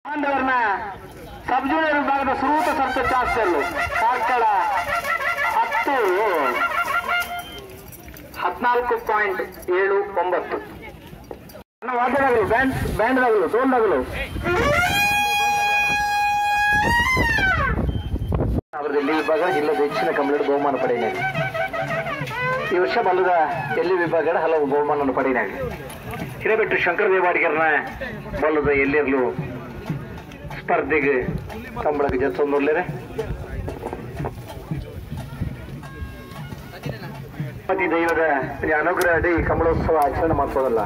ಬಾಂಧವರನ್ನ ಸಬ್ junior ವಿಭಾಗದ ಸುರೂತ ಸರ್ತ ಚಾಸ್ತಿಯಲ್ಲೂ ಕಾರ್ಕಳ 14.79 ವಾದ್ಯಗಳು ಬ್ಯಾಂಡ್ಗಳು ಟೋಲ್ಗಳು ಅವರದಲ್ಲಿ ವಿಭಾಗ ಜಿಲ್ಲದ ಹೆಚ್ಚಿನ ಕಂಬಳದ ಬಹುಮಾನ ಪಡೆಯಲಾಗಿದೆ. ಈ ವರ್ಷ ಬಲ್ಲದ ಎಲ್ಲಿ ವಿಭಾಗದ ಹಲವು ಬಹುಮಾನವನ್ನು ಪಡೆಯಲಾಗಿದೆ. ಹಿರೇಬೆಟ್ಟು ಶಂಕರ ದೇವಾಡಿಗರನ್ನ ಬಲ್ಲದ ಎಲ್ಲಿರಲು ಸ್ಪರ್ಧೆಗೆ ಕಂಬಳಕ್ಕೆ ಜೊತೆ ಪತಿ ದೈವದ ಅನುಗ್ರಹ ಅಡಿ ಕಂಬಳೋತ್ಸವ ಆಚರಣೆ ಮಾಡ್ಬೋದಲ್ಲ.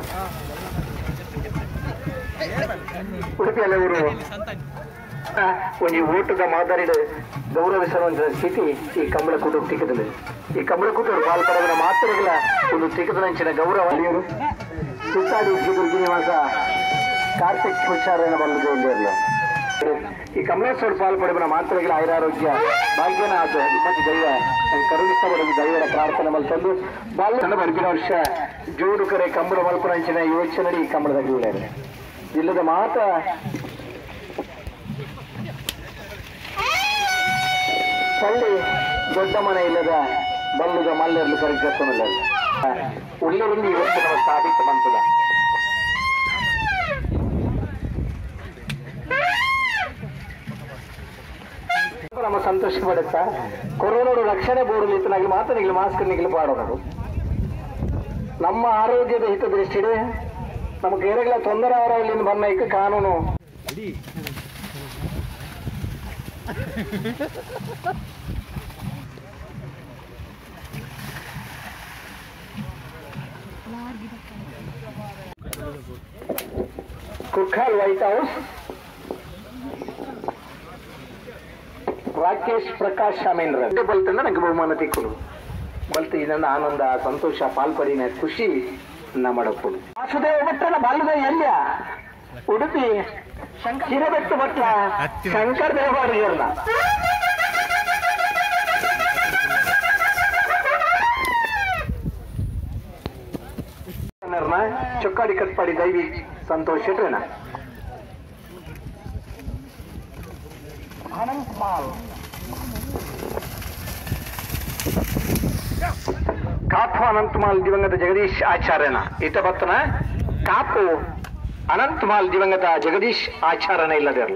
ಉಡುಪಿಯಲ್ಲಿ ಅವರು ಒಂದು ಓಟದ ಮಾದರಿದ ಗೌರವಿಸುವಂತಹ ಸ್ಥಿತಿ ಈ ಕಂಬಳಕೂಟ ಟಿಕ್ಕದಲ್ಲಿ. ಈ ಕಂಬಳಕೂಟ ಪಾಲ್ಪಡೋದ್ರ ಮಾತ್ರಗಳ ಒಂದು ಟಿಕ್ಕದಂಚಿನ ಗೌರವ ಸುತ್ತಾಡಿ ಶ್ರೀನಿವಾಸ ಕಾರ್ತಿಕ್ ಹುಷಾರನ ಬಲ್ಲದೆ ಇರಲಿಲ್ಲ. ಈ ಕಮಲೇಶ್ವರ ಪಾಲ್ಪಡುವ ಮಾತ್ರಗಳ ಆಯುರಾರೋಗ್ಯ ಭಾಗ್ಯನ ಅದು ಮತ್ತು ದೈವ ಕರುಣಿಸಬಾರದು ದೈವದ ಪ್ರಾರ್ಥನೆ ಮಲ್ತಂದು ಬಾಲ್ಯ ಬರ್ಬಿನ ವರ್ಷ ಜೋಡು ಕರೆ ಕಂಬಳ ಮಲ್ಪುರಂಚಿನ ಯೋಚನೆ ಈ ಕಂಬಳದಲ್ಲಿ ಉಳ್ಳಾರೆ ಇಲ್ಲದ ಮಾತ ಪಳ್ಳಿ ದೊಡ್ಡ ಮನೆ ಇಲ್ಲದ ಬಲ್ಲುದ ಮಲ್ಲೆರ್ಲು ಕರೆಕ್ಟಲ್ಲ ಉಳ್ಳೂರಲ್ಲಿ ಇವತ್ತು ನಮ್ಮ ಸಾಧಿತ ಬಂತದ. ನಮ್ಮ ಸಂತೋಷ ಪಡುತ್ತಾ ಕೊರೋನಾಡು ರಕ್ಷಣೆ ಬೋರ್ಡ್ ಇತ್ತನಾಗಿ ಮಾತ್ರ ನಿಗಲು ಮಾಸ್ಕ್ ನಿಗಲು ಪಾಡೋದು ನಮ್ಮ ಆರೋಗ್ಯದ ಹಿತದೃಷ್ಟಿಡೆ ನಮಗೆ ಏರೆಗಳ ತೊಂದರೆ ಅವರಲ್ಲಿ ಬನ್ನೈಕ ಕಾನೂನು ಕುಖಾಲ್ ವೈಟ್ ಹೌಸ್ ರಾಕೇಶ್ ಪ್ರಕಾಶ್ ಶಾಮೇಂದ್ರ ಬಲ್ತಂದ ನಂಗೆ ಬಹುಮಾನ ತಿಕ್ಕೊಡು ಬಲ್ತ ಇದನ್ನ ಆನಂದ ಸಂತೋಷ ಪಾಲ್ಪಡಿನ ಖುಷಿ ಮಾಡಬಹುದು. ವಾಸುದೇವ ಭಟ್ರನ ಬಾಲ್ಯದ ಎಲ್ಯ ಉಡುಪಿ ಹಿರೇಬೆಟ್ಟು ಭಟ್ರ ಶಂಕರ ದೇವಾಡಿಗರ್ನ ಚೊಕ್ಕಾಡಿ ಕಟ್ಪಾಡಿ ದೈವಿ ಸಂತೋಷ್ ಶೆಟ್ರನ ಕಾಪು ಅನಂತಮಾಲ್ ದಿವಂಗತ ಜಗದೀಶ್ ಆಚಾರ್ಯನ ಇತಬತ್ತನ ಕಾಪು ಅನಂತಮಾಲ್ ದಿವಂಗತ ಜಗದೀಶ್ ಆಚಾರ್ಯನ ಇಲ್ಲದಿರಲಿ.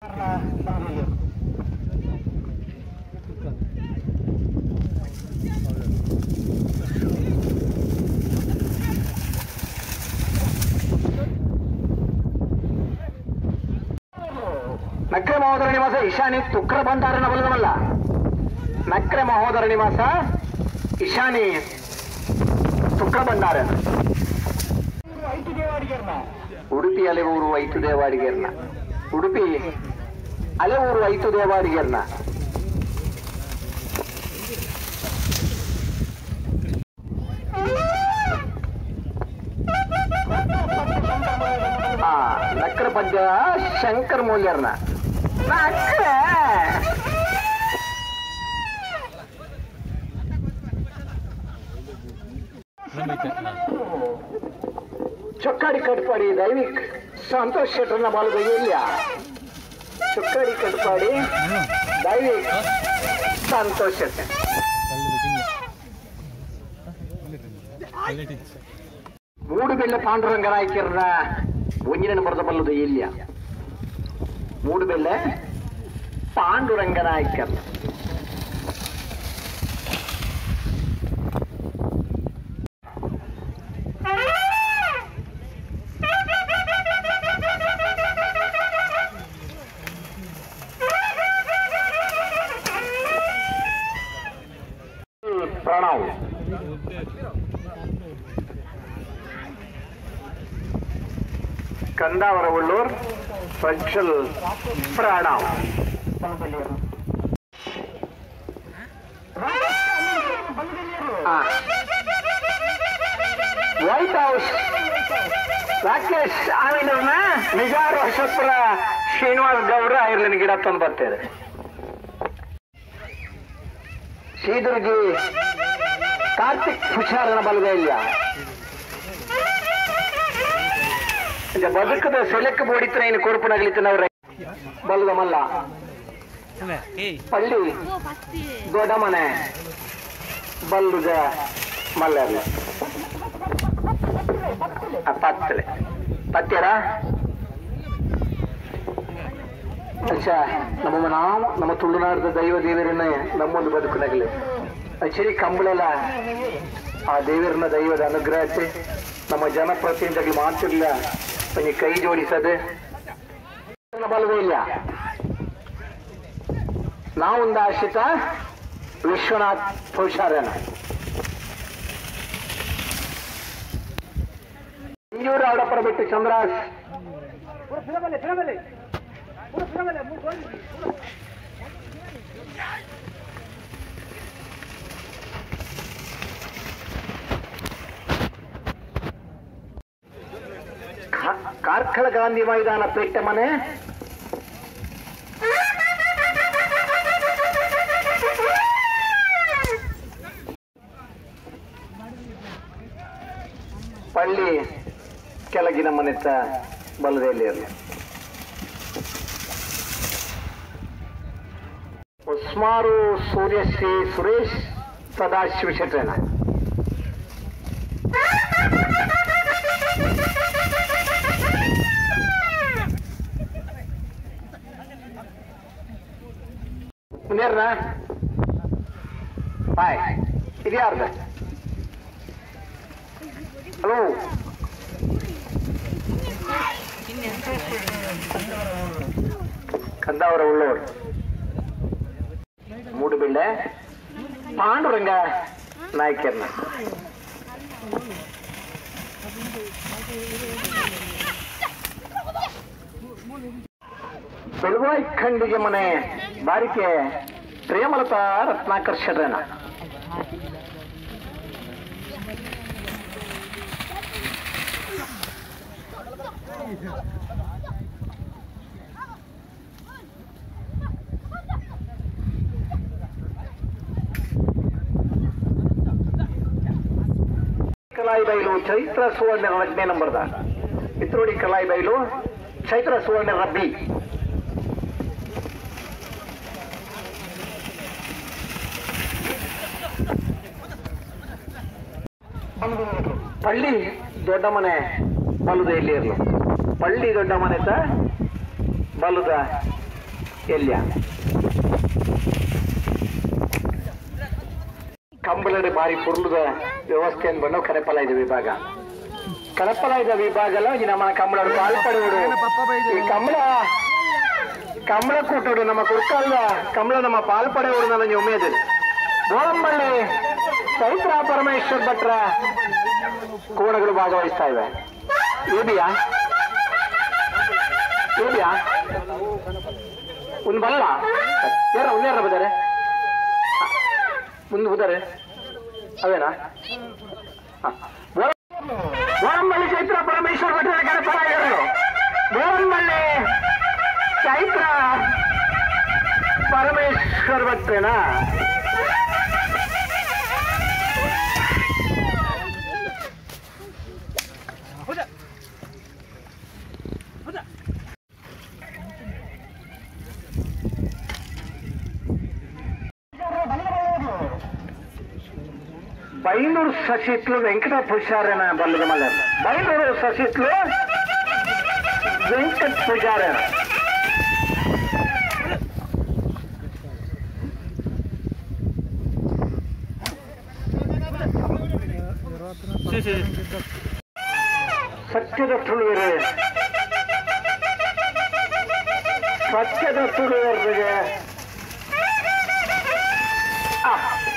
ನಕ್ರೆ ಮಹೋದರ ನಿವಾಸ ಈಶಾನಿ ತುಕ್ರ ಭಂಡಾರನ ಬಲದವಲ್ಲ. ನಕ್ರೆ ಮಹೋದರ ನಿವಾಸ ಈಶಾನಿ ತುಕ್ರ ಭಂಡಾರ ಉಡುಪಿ ಅಲೆವೂರು ಐತು ದೇವಾಡಿಗರ್ನ ಉಡುಪಿ ಅಲೆವೂರು ಐತು ದೇವಾಡಿಗರ್ನ ನಕ್ರ ಪದ್ಯ ಶಂಕರ್ ಮೌಲ್ಯರ್ನ ಚೊಕ್ಕಾಡಿ ಕಟ್ಪಾಡಿ ದೈವಿಕ್ ಸಂತೋಷ್ ಶೆಟ್ಟರ್ನ ಬಾಲದ ಎಲ್ಯ ಚೊಕ್ಕಾಡಿ ಕಟ್ಪಾಡಿ ದೈವಿಕ್ ಸಂತೋಷ್ ಶೆಟ್ಟರ್ ಮೂಡುಬೆಲ್ಲ ಪಾಂಡುರಂಗನಾಯ್ಕರ್ನ ಒಂಜಿನ ಬರೆದ ಬಲ್ಲದ ಎಲ್ಯ ಮೂಡುಬೆಲ್ಲ ಪಾಂಡುರಂಗನಾಯ್ಕರ್ನ ಪ್ರಣವ್ ಕಂದಾವರ ಉಳ್ಳೂರ್ ಪ್ರಜ್ವಲ್ ಪ್ರಣವ್ ವೈಟ್ ಹೌಸ್ ರಾಕೇಶ್ ಆವಿನವ್ರನ್ನ ನಿಜಾರ್ ವರ್ಷಪುರ ಶ್ರೀನಿವಾಸ್ ಗೌಡ್ರ ಐರ್ಲೆಂಡ್ ಗಿಡ ತಂದು ಬರ್ತಾರೆ. ಶ್ರೀದುರ್ಗಿ ಕಾರ್ತಿಕ್ ಹುಷಾರನ ಬಲದ ಇಲ್ಲ ಬದುಕದ ಸೆಲೆಕ್ ಬೋಡಿತ್ರ ಏನು ಕೊರ್ಪುನಾಗ್ಲಿತ್ತು ನಾವು ಬಲ್ಲದ ಮಲ್ಲ ಪಳ್ಳಿ ದೊಡ್ಡ ಮನೆ ಬಲ್ಲುದ ಮಲ್ಲರ್ಲ ಪತ್ತಲೆ ಪತ್ಯರ ಅಚ್ಚಾ ನಮ್ಮ ತುಳುನಾಡದ ದೈವ ದೇವರನ್ನ ನಮ್ಮೊಂದು ಬದುಕಿನಾಗಲಿ ಅಚ್ಚರಿ ಕಂಬಳೆಲ್ಲ ಆ ದೇವರನ್ನ ದೈವದ ಅನುಗ್ರಹತೆ ನಮ್ಮ ಜನಪ್ರತಿನಿಧಿಗಳು ಮಾಡ್ತಿರ್ಲಿಲ್ಲ ಒಂಜಿ ಕೈ ಜೋಡಿಸದೆ ಬಲವೇ ಇಲ್ಲ ನಾವೊಂದು ಆಶ್ರಿತ ವಿಶ್ವನಾಥ್ ಹುಷಾರನ ಇಂಜೂರು ಆಡಪರ ಬಿಟ್ಟು ಚಂದ್ರಾಸ್ ಕಾರ್ಕಳ ಗಾಂಧಿ ಮೈದಾನ ಪೇಟೆ ಮನೆ ಪಳ್ಳಿ ಕೆಳಗಿನ ಮನೆತ ಬಲದಲ್ಲಿ ಇರಲಿ ಉಸ್ಮಾರು ಸೂರ್ಯಶ್ರೀ ಸುರೇಶ್ ಸದಾಶಿವ ಶೆಟ್ರೇನ ಮುನಿಯರ್ನ ಬಾಯ್ ಇದು ಯಾರ್ದ ಹಲೋ ಕಂದಾವರ ಉಳ್ಳವರು ಮೂಡುಬಿಳ್ಳೆ ಪಾಂಡುರಂಗ ನಾಯ್ಕರ್ನ ಬೆಳವಾಯಿ ಖಂಡಿಗೆ ಮನೆ ಬಾರಿಕೆ ಪ್ರೇಮಲತಾ ರತ್ನಾಕರ್ ಶೆಟ್ರೇನ ಕಲಾಯಿ ಬೈಲು ಚೈತ್ರ ಸುವರ್ಣ 8ನೇ ನಂಬರ್ದ ಪಿತ್ರೋಡಿ ಕಲಾಯಿ ಬೈಲು ಚೈತ್ರ ಸುವರ್ಣ ರಬ್ಬಿ ಪಳ್ಳಿ ದೊಡ್ಡ ಮನೆ ಬಲುದ ಎಲ್ಲಿ ಇರಲು ಪಳ್ಳಿ ದೊಡ್ಡ ಮನೆತ ಬಲುದ ಎಲ್ಯ ಕಂಬಳದ ಬಾರಿ ಪುರ್ಲುದ ವ್ಯವಸ್ಥೆಯನ್ನು ಬಂದು ಕರೆಪಲಾಯ್ದ ವಿಭಾಗ ಕರೆಪಲಾಯ್ದ ವಿಭಾಗಲ್ಲ ಈ ನಮ್ಮ ಕಂಬಳ ಪಾಲ್ಪಡುವುದು ಈ ಕಂಬಳ ಕೂಟೋಡು ನಮ್ಮ ಕುರ್ಕಲ್ದ ಕಂಬಳ ನಮ್ಮ ಪಾಲ್ಪಡೆಯುವುದು ನನಗೆ ಉಮೇದು ಗೋಳಂಬಳ್ಳಿ ಚೈತ್ರ ಪರಮೇಶ್ವರ್ ಭಟ್ರ ಕೋಣಗಳು ಭಾಗವಹಿಸ್ತಾ ಇವೆ ಏಬಿಯಾ ಒಂದು ಬಲ್ಲ ಯಾರ ಬದ್ದಾರೆ ಮುಂದೆ ಹೋದರೆ ಅವೇನಾ ಗೋಳಂಬಳ್ಳಿ ಚೈತ್ರ ಪರಮೇಶ್ವರ್ ಭಟ್ರ ಕರೆಪಲಾಯ್ದರು ಗೋಳಂಬಳ್ಳಿ ಚೈತ್ರ ಪರಮೇಶ್ವರ್ ಭಟ್ರೇನಾ ಬೈಲೂರು ಸಸಿತ್ಲು ವೆಂಕಟ ಪೂಜಾರೇನ ಬಲ್ಲದ ಮಲ್ಲ ಬೈಲೂರು ಸಸಿತ್ಲು ವೆಂಕಟ ಪೂಜಾರೇನ ಸತ್ಯದ ತುಳುವರಿಗೆ